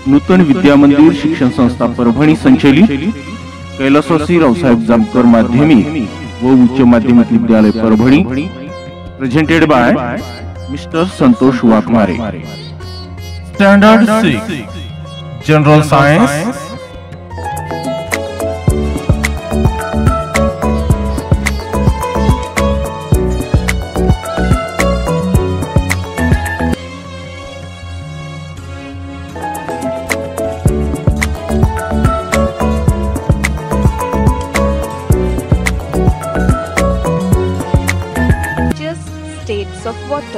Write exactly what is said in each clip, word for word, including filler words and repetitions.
नूतन विद्या मंदिर शिक्षण संस्था परभणी संचलित कैलासवासी रावसाहेब जामकर माध्यमिक व उच्च माध्यमिक विद्यालय Parbhani presented by mister Santosh Waghmare. Standard six general science. States of water.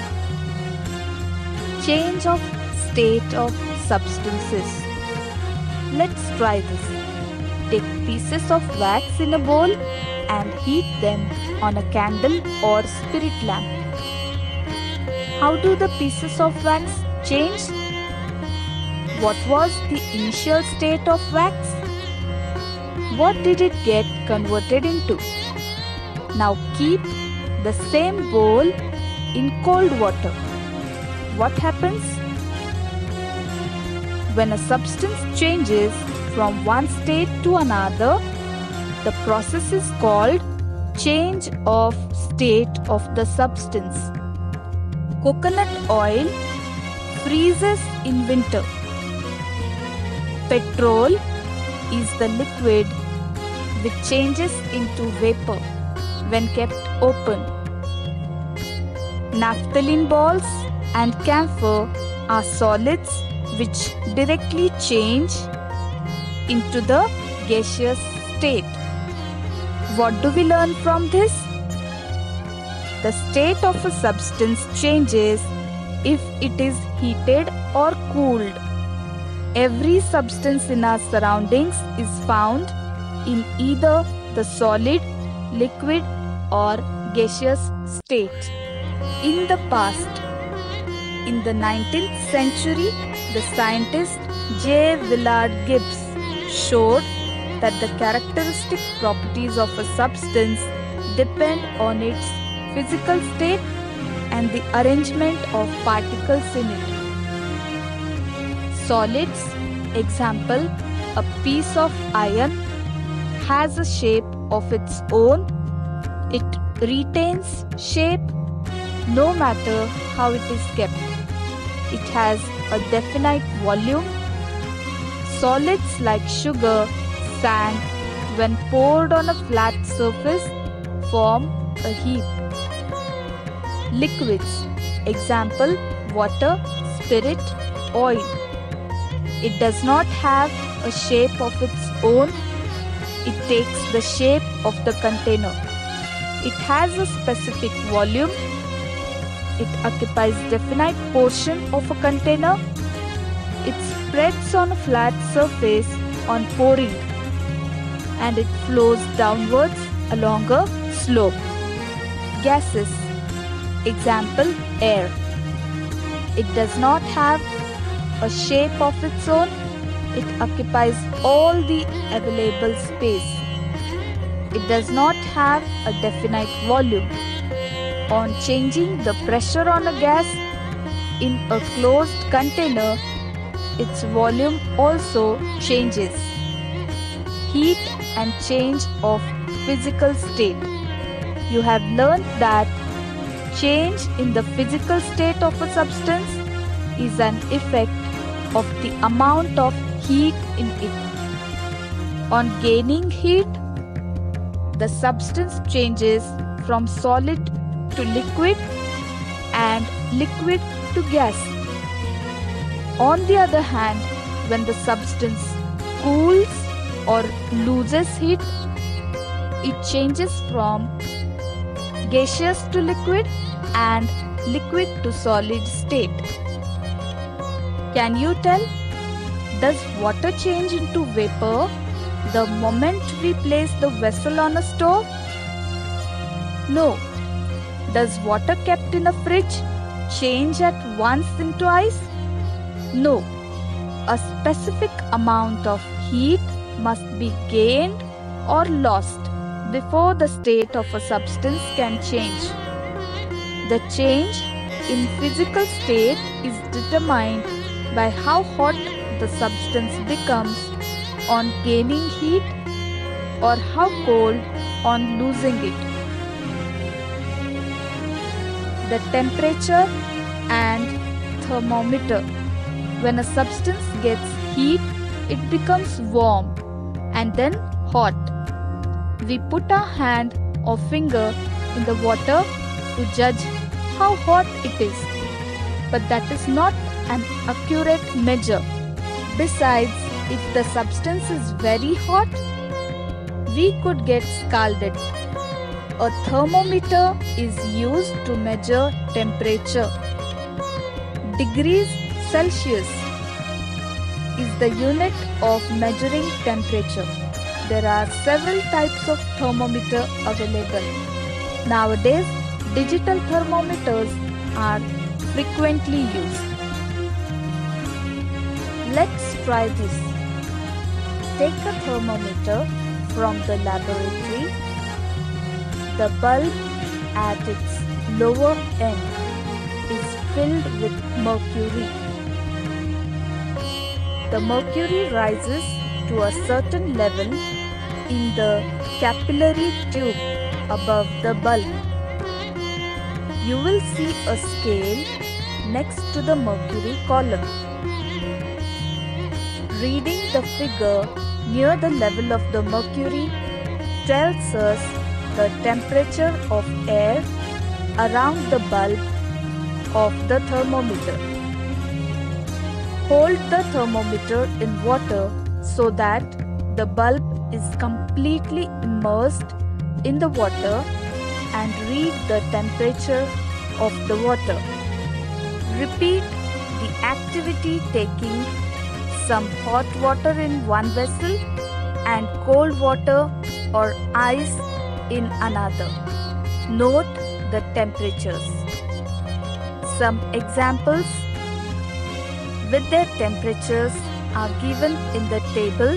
Change of state of substances. Let's try this. Take pieces of wax in a bowl and heat them on a candle or spirit lamp. How do the pieces of wax change? What was the initial state of wax? What did it get converted into? Now keep the same bowl in cold water. What happens? When a substance changes from one state to another, the process is called change of state of the substance. Coconut oil freezes in winter. Petrol is the liquid which changes into vapor when kept open. Naphthalene balls and camphor are solids which directly change into the gaseous state. What do we learn from this? The state of a substance changes if it is heated or cooled. Every substance in our surroundings is found in either the solid, liquid or gaseous state. In the past, in the nineteenth century, the scientist J. Willard Gibbs showed that the characteristic properties of a substance depend on its physical state and the arrangement of particles in it. Solids, example, a piece of iron has a shape of its own. It retains shape no matter how it is kept. It has a definite volume. Solids like sugar, sand, when poured on a flat surface, form a heap. Liquids, example, water, spirit, oil. It does not have a shape of its own. It takes the shape of the container. It has a specific volume. It occupies definite portion of a container. It spreads on a flat surface on pouring, and it flows downwards along a slope. Gases, example, air. It does not have a shape of its own. It occupies all the available space. It does not have a definite volume. On changing the pressure on a gas in a closed container, its volume also changes. Heat and change of physical state. You have learned that change in the physical state of a substance is an effect of the amount of heat in it. On gaining heat, the substance changes from solid to liquid and liquid to gas. On the other hand, when the substance cools or loses heat, it changes from gaseous to liquid and liquid to solid state. Can you tell? Does water change into vapor the moment we place the vessel on a stove? No. Does water kept in a fridge change at once into ice? No. A specific amount of heat must be gained or lost before the state of a substance can change. The change in physical state is determined by how hot the substance becomes on gaining heat or how cold on losing it. The temperature and thermometer. When a substance gets heat, it becomes warm and then hot. We put our hand or finger in the water to judge how hot it is, but that is not an accurate measure. Besides, if the substance is very hot, we could get scalded. A thermometer is used to measure temperature. Degrees Celsius is the unit of measuring temperature. There are several types of thermometer available. Nowadays, digital thermometers are frequently used. Let's try this. Take a thermometer from the laboratory. The bulb at its lower end is filled with mercury. The mercury rises to a certain level in the capillary tube above the bulb. You will see a scale next to the mercury column. Reading the figure near the level of the mercury tells us the temperature of air around the bulb of the thermometer. Hold the thermometer in water so that the bulb is completely immersed in the water and read the temperature of the water. Repeat the activity taking some hot water in one vessel and cold water or ice in another. Note the temperatures. Some examples with their temperatures are given in the table.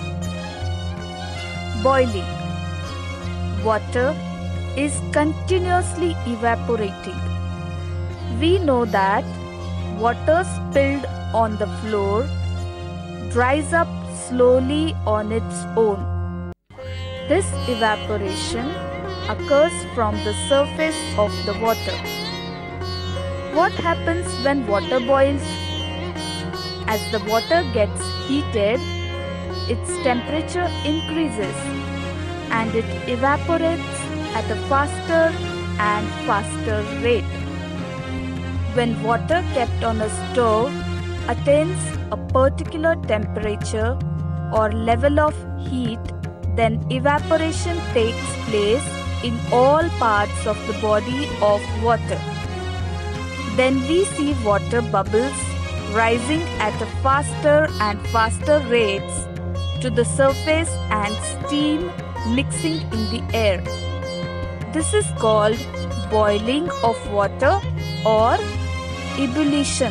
Boiling. Water is continuously evaporating. We know that water spilled on the floor dries up slowly on its own. This evaporation occurs from the surface of the water. What happens when water boils? As the water gets heated, its temperature increases and it evaporates at a faster and faster rate. When water kept on a stove attains a particular temperature or level of heat, then evaporation takes place in all parts of the body of water. Then we see water bubbles rising at a faster and faster rates to the surface and steam mixing in the air. This is called boiling of water or ebullition.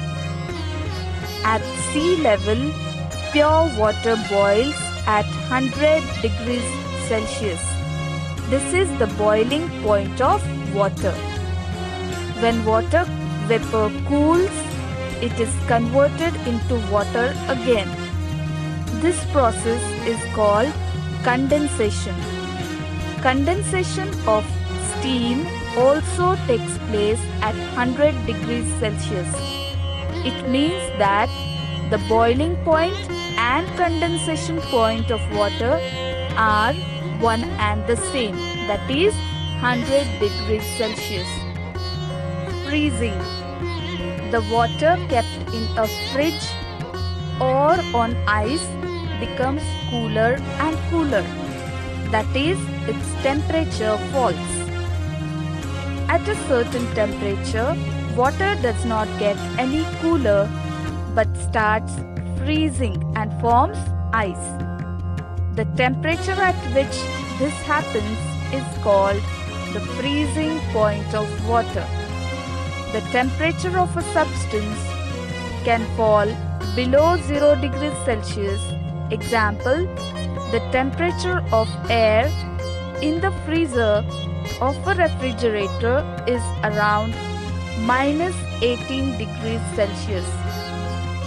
At sea level, pure water boils at one hundred degrees Celsius. This is the boiling point of water. When water vapor cools, it is converted into water again. This process is called condensation. Condensation of steam also takes place at one hundred degrees Celsius. It means that the boiling point and condensation point of water are one and the same, that is one hundred degrees Celsius. Freezing. The water kept in a fridge or on ice becomes cooler and cooler, that is, its temperature falls. At a certain temperature, water does not get any cooler but starts freezing and forms ice. The temperature at which this happens is called the freezing point of water. The temperature of a substance can fall below zero degrees Celsius. Example, the temperature of air in the freezer of a refrigerator is around minus eighteen degrees Celsius.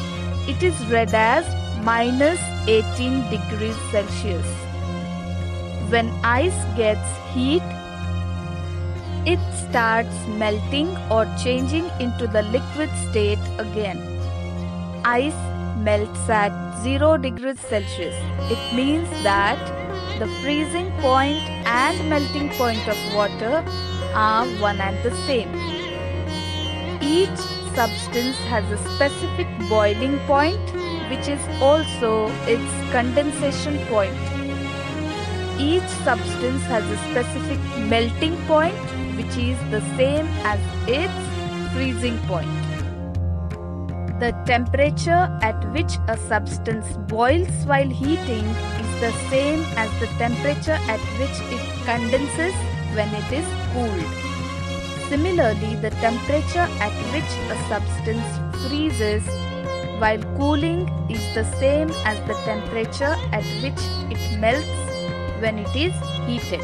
it is read as minus eighteen degrees Celsius. When ice gets heat, it starts melting or changing into the liquid state again. Ice melts at zero degrees Celsius. It means that the freezing point and melting point of water are one and the same. Each substance has a specific boiling point, which is also its condensation point. Each substance has a specific melting point, which is the same as its freezing point. The temperature at which a substance boils while heating is the same as the temperature at which it condenses when it is cooled. Similarly, the temperature at which a substance freezes while cooling is the same as the temperature at which it melts when it is heated.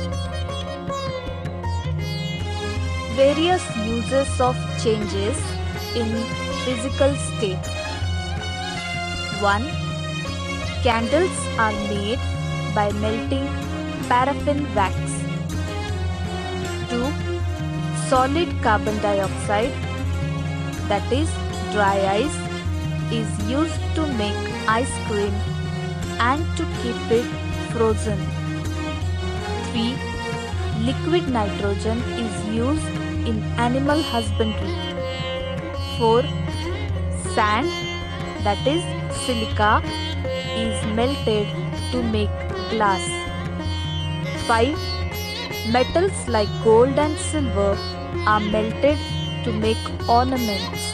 Various uses of changes in physical state. one. Candles are made by melting paraffin wax. two. Solid carbon dioxide, that is dry ice, is used to make ice cream and to keep it frozen. three. Liquid nitrogen is used in animal husbandry. four. Sand, that is silica, is melted to make glass. five. Metals like gold and silver are melted to make ornaments.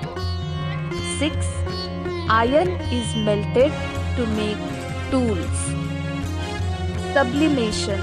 six. Iron is melted to make tools. Sublimation.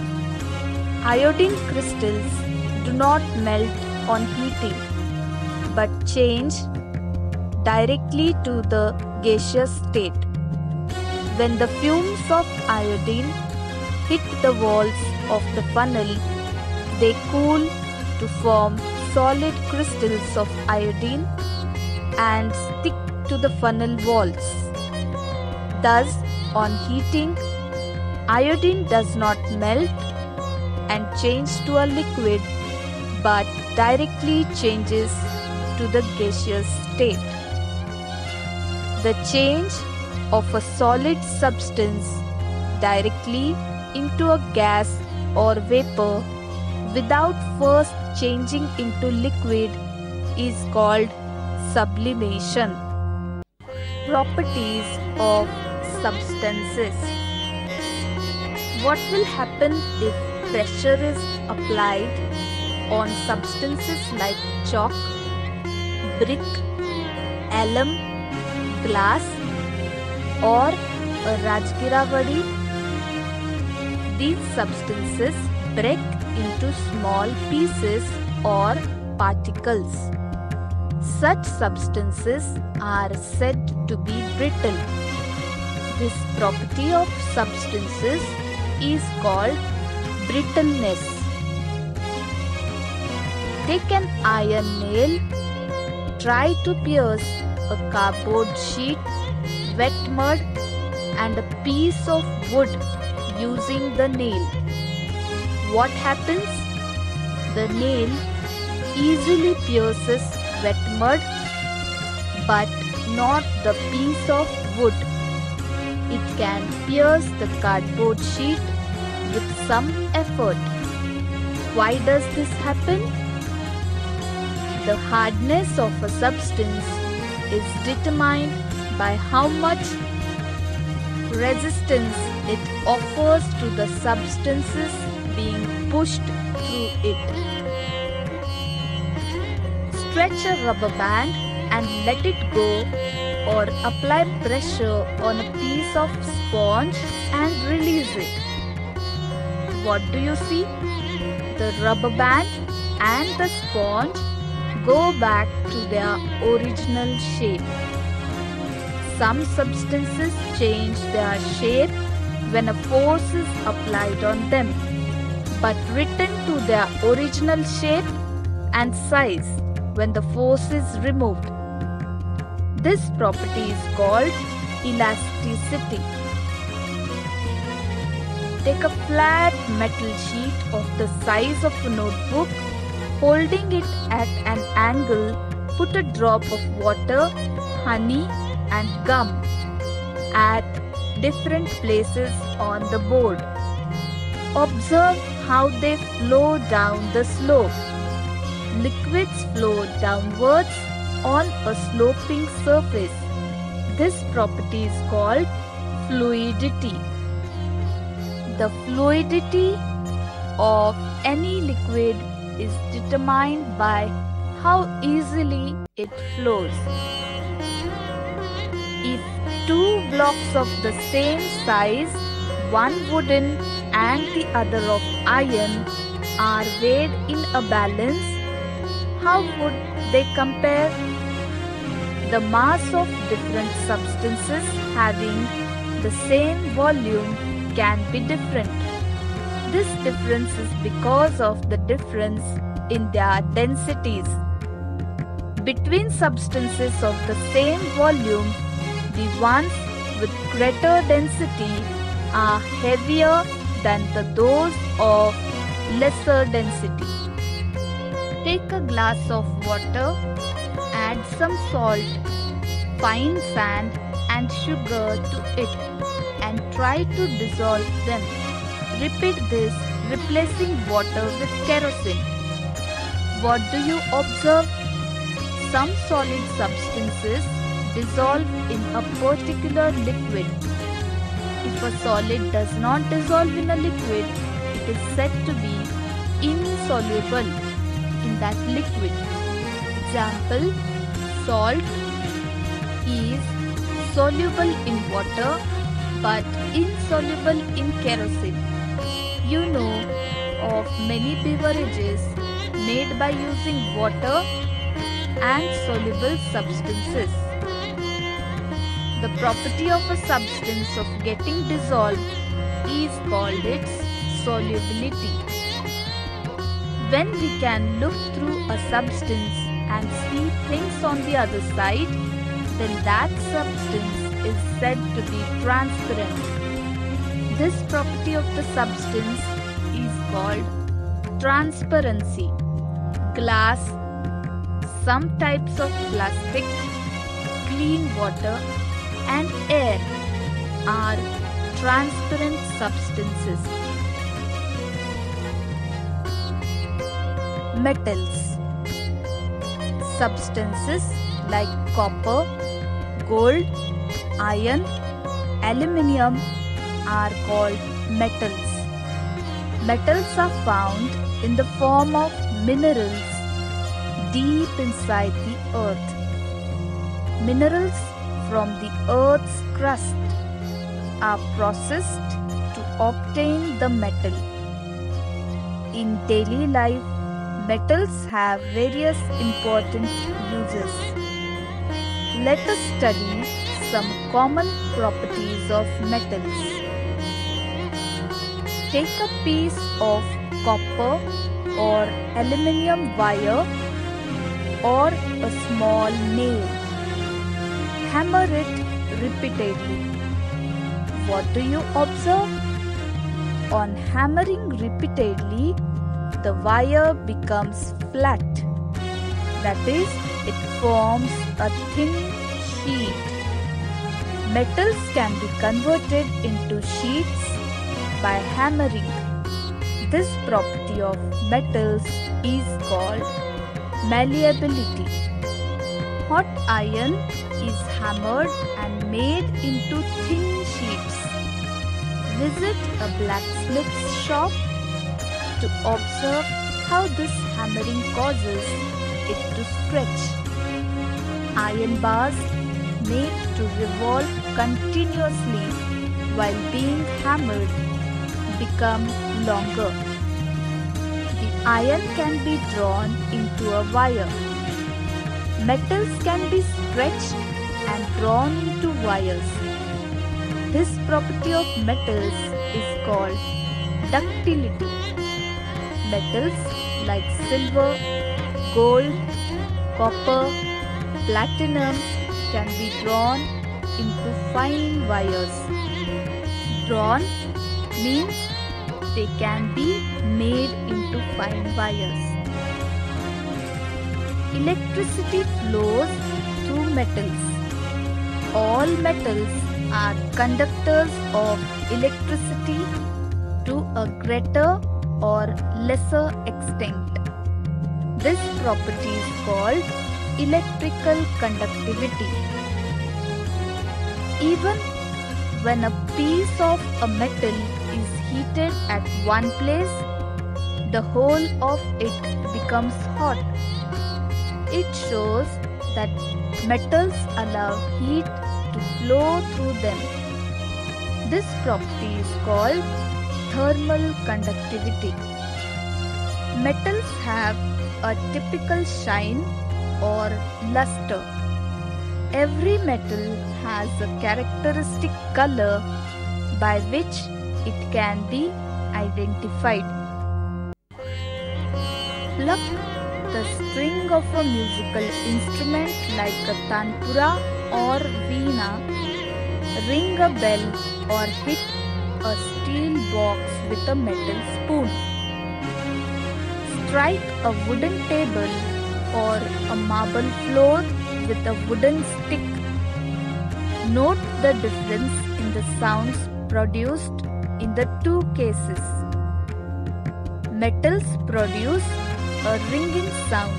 Iodine crystals do not melt on heating, but change directly to the gaseous state. When the fumes of iodine hit the walls of the funnel, they cool to form solid crystals of iodine and stick to the funnel walls. Thus, on heating, iodine does not melt and change to a liquid, but directly changes to the gaseous state. The change of a solid substance directly into a gas or vapor without first changing into liquid is called sublimation. Properties of substances. What will happen if pressure is applied on substances like chalk, brick, alum, glass, or a Rajgira vadi? These substances break into small pieces or particles. Such substances are said to be brittle. This property of substances is called brittleness. Take an iron nail, try to pierce a cardboard sheet, wet mud, and a piece of wood using the nail. What happens? The nail easily pierces wet mud, but not the piece of wood. It can pierce the cardboard sheet with some effort. Why does this happen? The hardness of a substance is determined by how much resistance it offers to the substances being pushed through it. Stretch a rubber band and let it go, or apply pressure on a piece of sponge and release it. What do you see? The rubber band and the sponge go back to their original shape. Some substances change their shape when a force is applied on them, but return to their original shape and size when the force is removed. This property is called elasticity. Take a flat metal sheet of the size of a notebook, holding it at an angle, put a drop of water, honey and gum at different places on the board. Observe how they flow down the slope. Liquids flow downwards on a sloping surface. This property is called fluidity. The fluidity of any liquid is determined by how easily it flows. If two blocks of the same size, one wooden and the other of iron, are weighed in a balance, how would they compare? The mass of different substances having the same volume can be different. This difference is because of the difference in their densities. Between substances of the same volume, the ones with greater density are heavier than the those of lesser density. Take a glass of water, add some salt, fine sand and sugar to it and try to dissolve them. Repeat this, replacing water with kerosene. What do you observe? Some solid substances dissolve in a particular liquid. If a solid does not dissolve in a liquid, it is said to be insoluble in that liquid. Example, salt is soluble in water but insoluble in kerosene. You know of many beverages made by using water and soluble substances. The property of a substance of getting dissolved is called its solubility. When we can look through a substance and see things on the other side, then that substance is said to be transparent. This property of the substance is called transparency. Glass, some types of plastic, clean water and air are transparent substances. Metals. Substances like copper, gold, iron, aluminium are called metals. Metals are found in the form of minerals deep inside the earth. Minerals from the earth's crust are processed to obtain the metal. In daily life, metals have various important uses. Let us study some common properties of metals. Take a piece of copper or aluminium wire or a small nail. Hammer it repeatedly. What do you observe? On hammering repeatedly, the wire becomes flat. That is, it forms a thin sheet. Metals can be converted into sheets by hammering. This property of metals is called malleability. Hot iron is hammered and made into thin sheets. Visit a blacksmith's shop to observe how this hammering causes it to stretch. Iron bars made to revolve continuously while being hammered become longer. The iron can be drawn into a wire. Metals can be stretched and drawn into wires. This property of metals is called ductility. Metals like silver, gold, copper, platinum, can be drawn into fine wires. Drawn means they can be made into fine wires. Electricity flows through metals. All metals are conductors of electricity to a greater or lesser extent. This property is called electrical conductivity. Even when a piece of a metal is heated at one place, the whole of it becomes hot. It shows that metals allow heat to flow through them. This property is called thermal conductivity. Metals have a typical shine or luster. Every metal has a characteristic color by which it can be identified. Pluck the string of a musical instrument like a tanpura or veena, ring a bell or hit a steel box with a metal spoon. Strike a wooden table or a marble floor with a wooden stick. Note the difference in the sounds produced in the two cases. Metals produce a ringing sound.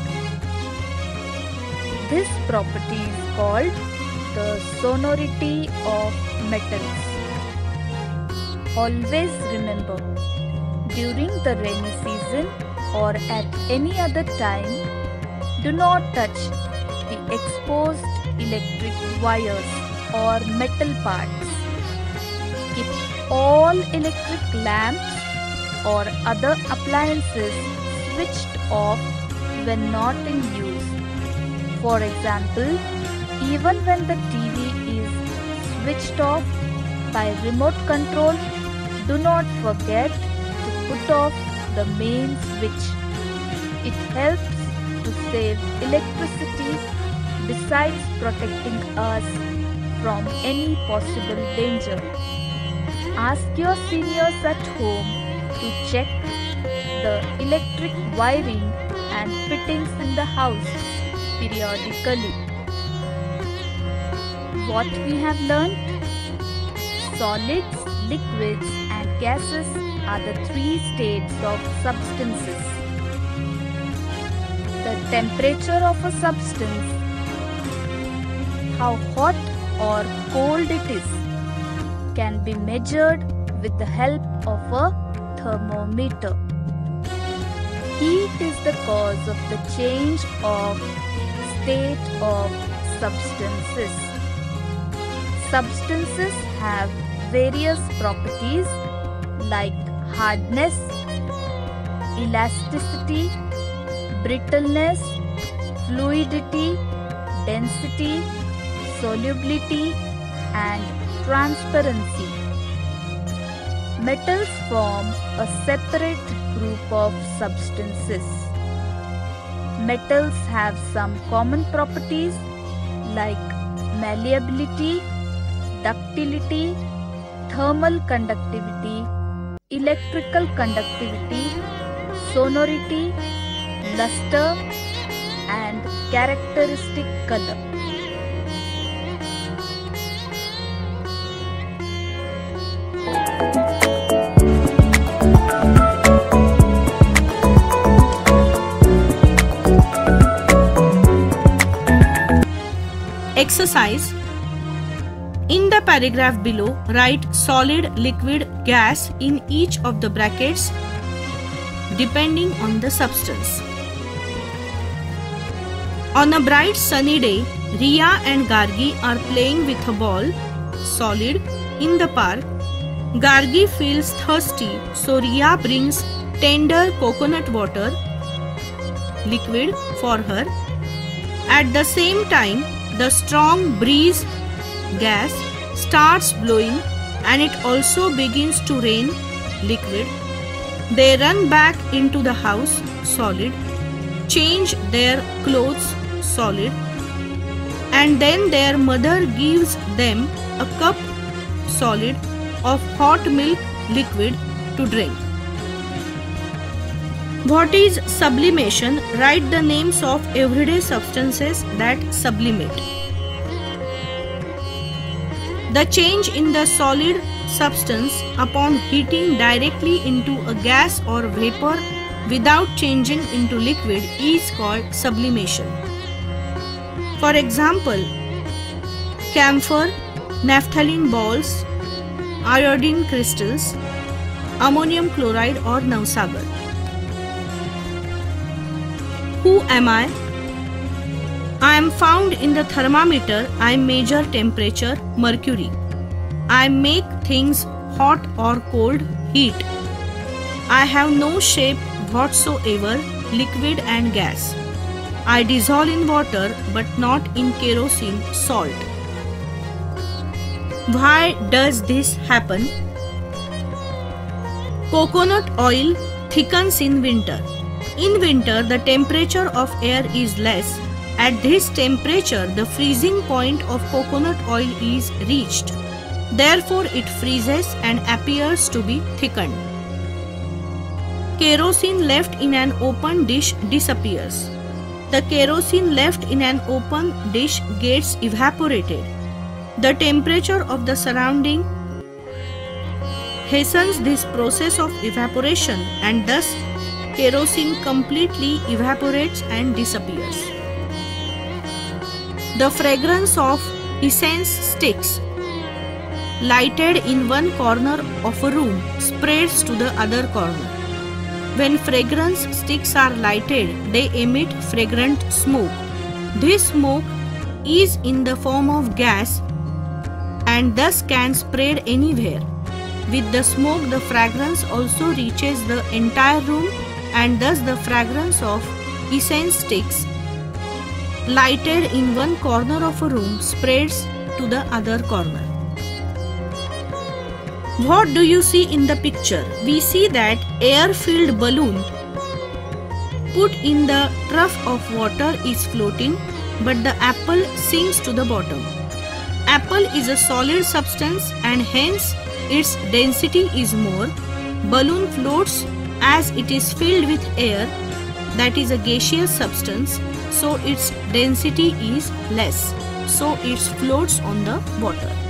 This property is called the sonority of metals. Always remember, during the rainy season or at any other time, do not touch the exposed electric wires or metal parts. Keep all electric lamps or other appliances switched off when not in use. For example, even when the T V is switched off by remote control, do not forget to put off the main switch. It helps to save electricity besides protecting us from any possible danger. Ask your seniors at home to check the electric wiring and fittings in the house periodically. What we have learned? Solids, liquids and gases are the three states of substances. The temperature of a substance, how hot or cold it is, can be measured with the help of a thermometer. Heat is the cause of the change of state of substances. Substances have various properties like hardness, elasticity, brittleness, fluidity, density, solubility, and transparency. Metals form a separate group of substances. Metals have some common properties like malleability, ductility, thermal conductivity, electrical conductivity, sonority, luster, and characteristic color. Exercise. In the paragraph below, write solid, liquid, gas in each of the brackets depending on the substance. On a bright sunny day, Riya and Gargi are playing with a ball, solid, in the park. Gargi feels thirsty, so Riya brings tender coconut water, liquid, for her. At the same time, the strong breeze, gas, starts blowing and it also begins to rain, liquid. They run back into the house, solid, change their clothes, solid. and then their mother gives them a cup solid of hot milk liquid to drink. What is sublimation? Write the names of everyday substances that sublimate. The change in the solid substance upon heating directly into a gas or vapor without changing into liquid is called sublimation. For example, camphor, naphthalene balls, iodine crystals, ammonium chloride or navsagar. Who am I? I am found in the thermometer. I measure temperature, mercury. I make things hot or cold, heat. I have no shape whatsoever, liquid and gas. I dissolve in water but not in kerosene, salt. Why does this happen? Coconut oil thickens in winter. In winter, the temperature of air is less. At this temperature, the freezing point of coconut oil is reached. Therefore, it freezes and appears to be thickened. Kerosene left in an open dish disappears. The kerosene left in an open dish gets evaporated. The temperature of the surrounding hastens this process of evaporation, and thus kerosene completely evaporates and disappears. The fragrance of incense sticks lighted in one corner of a room spreads to the other corner. When fragrance sticks are lighted, they emit fragrant smoke. This smoke is in the form of gas and thus can spread anywhere. With the smoke, the fragrance also reaches the entire room, and thus the fragrance of incense sticks lighted in one corner of a room spreads to the other corner. What do you see in the picture? We see that air-filled balloon put in the trough of water is floating, but the apple sinks to the bottom. Apple is a solid substance and hence its density is more. Balloon floats as it is filled with air, that is a gaseous substance, so its density is less, so it floats on the water.